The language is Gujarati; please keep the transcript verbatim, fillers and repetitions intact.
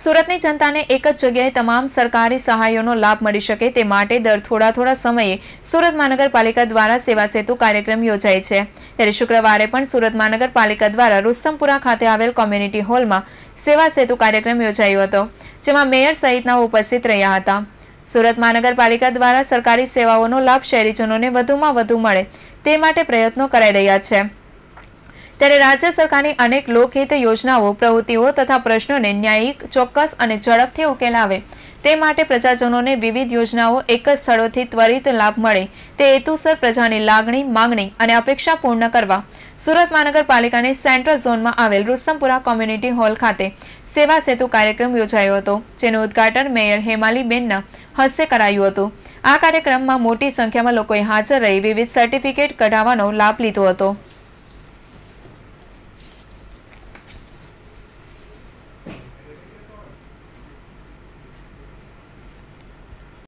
સુરતની જનતાને એક જ જગ્યાએ તમામ સરકારી સહાયોનો લાભ મળી શકે તે માટે દર થોડા થોડા સમયે સુરત મહાનગરપાલિકા દ્વારા સેવા સેતુ કાર્યક્રમ યોજાય છે। ત્યારે શુક્રવારે પણ સુરત મહાનગરપાલિકા દ્વારા રુસ્તમપુરા ખાતે આવેલ કોમ્યુનિટી હોલમાં સેવા સેતુ કાર્યક્રમ યોજાયો હતો, જેમાં મેયર સહિતનાઓ ઉપસ્થિત રહ્યા હતા। સુરત મહાનગરપાલિકા દ્વારા સરકારી સેવાઓનો લાભ શહેરીજનોને વધુમાં વધુ મળે તે માટે પ્રયત્નો કરાઈ રહ્યા છે। ત્યારે રાજ્ય સરકારની અનેક લોકહિત યોજનાઓ, પ્રવૃત્તિઓ તથા પ્રશ્નોને ન્યાયિક, ચોક્કસ અને ઝડપથી ઉકેલ આવે તે માટે પ્રજાજનોને વિવિધ યોજનાઓ એક જ સ્થળોથી ત્વરિત લાભ મળે તે હેતુસર પ્રજાની લાગણી, માંગણી અને અપેક્ષા પૂર્ણ કરવા સુરત મહાનગરપાલિકાની સેન્ટ્રલ ઝોનમાં આવેલ રુસ્તમપુરા કોમ્યુનિટી હોલ ખાતે સેવા સેતુ કાર્યક્રમ યોજાયો હતો, જેનું ઉદ્ઘાટન મેયર હેમાલીબેનના હસ્તે કરાયું હતું। આ કાર્યક્રમમાં મોટી સંખ્યામાં લોકોએ હાજર રહી વિવિધ સર્ટિફિકેટ કઢાવવાનો લાભ લીધો હતો।